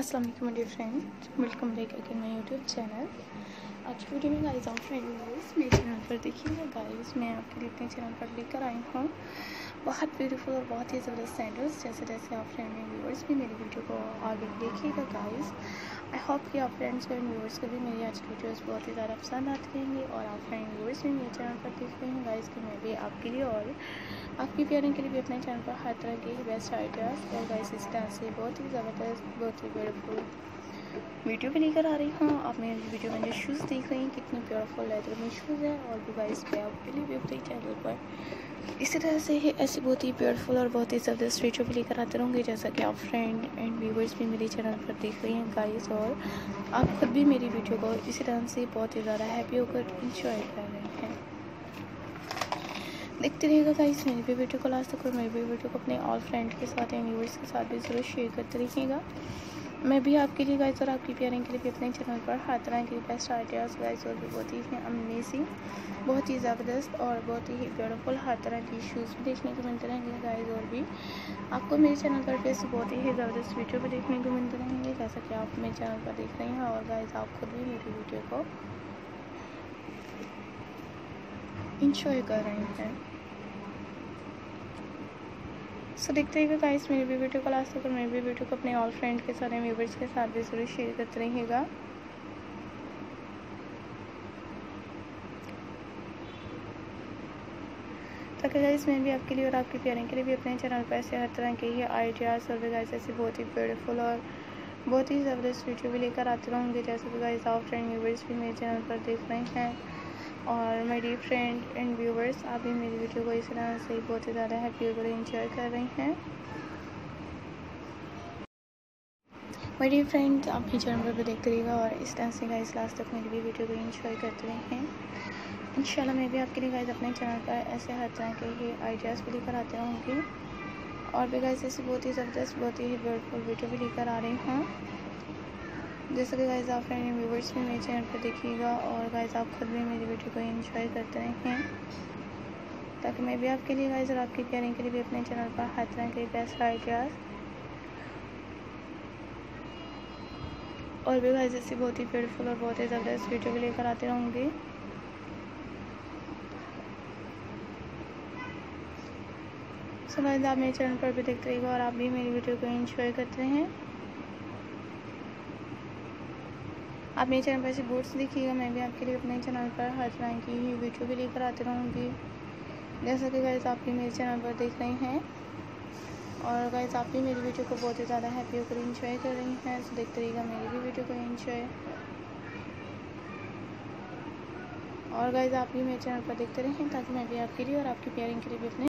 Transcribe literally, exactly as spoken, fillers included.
अस्सलाम वालेकुम dear friends, welcome back again my YouTube channel. आज की वीडियो में गाइस आप फ्रेंड व्यूअर्स मेरे चैनल पर देखिएगा। गाइस मैं आपके लिए अपने चैनल पर लेकर आई हूँ बहुत ब्यूटीफुल और बहुत ही ज़बरदस्त सैंडल्स। जैसे जैसे आप फ्रेंड व्यूअर्स भी मेरी वीडियो को आगे देखिएगा गाइस। आई होप कि आप फ्रेंड्स एंड व्यूअर्स को भी मेरी आज की वीडियोस बहुत ही ज़्यादा पसंद आती रहेंगी और आप फ्रेंड व्यूअर्स भी मेरे चैनल पर देख रहे हैं गाइस कि मैं भी आपके लिए और आपकी प्यारिंग के लिए भी अपने चैनल पर हर तरह के बेस्ट आइडियाज़ और गाइस इस तरह से बहुत ही ज़बरदस्त बहुत ही ब्यूटीफुल वीडियो भी लेकर आ रही हूँ। आप मेरी वीडियो में जो शूज़ देख रही हैं कितने ब्यूटीफुल लेदर में शूज़ है और भी गाइस पे आपके लिए भी अपने चैनल पर इसी तरह से ही ऐसी बहुत ही ब्यूटीफुल और बहुत ही ज़बरदस्त वीडियो भी लेकर आते रहूँगी। जैसा कि आप फ्रेंड एंड व्यूवर्स भी मेरे चैनल पर देख रही हैं गाइस और आप खुद भी मेरी वीडियो को इसी तरह से बहुत ही ज़्यादा हैप्पी होकर इंजॉय कर रहे हैं। देखते रहिएगा गाइस मेरी भी वीडियो को लास्ट तक और मेरी भी वीडियो को अपने ऑल फ्रेंड के साथ एंड व्यूवर्स के साथ भी ज़रूर शेयर करते रहिएगा। मैं भी आपके लिए गाइस और आपकी प्यारिंग के लिए भी अपने चैनल पर हर तरह के बेस्ट आइडियाज़ गाइस और भी बहुत ही अमेजिंग बहुत ही ज़बरदस्त और बहुत ही ब्यूटीफुल हर तरह की शूज़ भी देखने को मिलते रहेंगे गाइस और भी आपको मेरे चैनल पर ऐसे बहुत ही ज़बरदस्त वीडियो भी देखने को मिलते रहेंगे जैसा कि आप मेरे चैनल पर देख रहे हैं और गाइस आप खुद भी मेरी वीडियो को इंजॉय कर रहे हैं। सो देखते रहिएगा गाइस मेरी भी वीडियो को लास्ट तक और मेरी भी वीडियो को अपने ऑल फ्रेंड के साथ एंड व्यूअर्स के साथ भी ज़रूर शेयर करते रहिएगा। ताकि गाइस मैं भी आपके लिए और आपकी प्यारिंग के लिए भी अपने चैनल पर ऐसे हर तरह के ही आइडियाज़ और भी गाइस ऐसे बहुत ही ब्यूटीफुल और बहुत ही ज़बरदस्त वीडियो भी लेकर आते रहूँगी। जैसे कि गाइस आप फ्रेंड व्यूअर्स भी मेरे चैनल पर देख रहे हैं और मेरी फ्रेंड एंड व्यूवर्स आप भी मेरी वीडियो को इस तरह से बहुत ही ज़्यादा हैप्पी होकर एंजॉय कर रही हैं। मेरी फ्रेंड्स आप भी चैनल पर भी देखते रहिएगा और इस तरह से गाइस लास्ट तक मेरी भी वीडियो को एंजॉय करते रहें। इंशाल्लाह मैं भी आपके लिए गाइस अपने चैनल पर ऐसे हर तरह के ही आइडियाज़ भी लेकर आते रहूँगी और भी गाइस ऐसे बहुत ही ज़बरदस्त बहुत ही ब्यूटीफुल वीडियो भी लेकर आ रही हूँ। जैसे कि गाइस आप फ्रेंड व्यूवर्स भी मेरे चैनल पर देखिएगा और गाइस आप खुद भी मेरी वीडियो को एंजॉय करते रहें ताकि मैं भी आपके लिए गाइस और आपकी प्यारिंग के लिए भी अपने चैनल पर हर तरह के बेस्ट आइडियाज़ और भी गाइस ऐसी बहुत ही ब्यूटीफुल और बहुत ही ज़बरदस्त वीडियो भी लेकर आते रहूँगी। सो गाइस आप मेरे चैनल पर भी देखते रहिएगा और आप भी मेरी वीडियो को एंजॉय करते हैं। आप मेरे चैनल पर से बूट्स देखिएगा मैं भी आपके लिए अपने चैनल पर हर तरह की ही वीडियो भी लेकर आते रहूँगी। जैसा कि गाइस आप भी मेरे चैनल पर देख रहे हैं और गाइस आप भी मेरी वीडियो को बहुत ही ज़्यादा हैप्पी होकर एंजॉय कर रही हैं। तो देखते रहिएगा मेरी भी वीडियो को एंजॉय और गाइस आप भी मेरे चैनल पर देखते रहें ताकि मैं भी आपके लिए और आपकी प्यारिंग के लिए भी अपने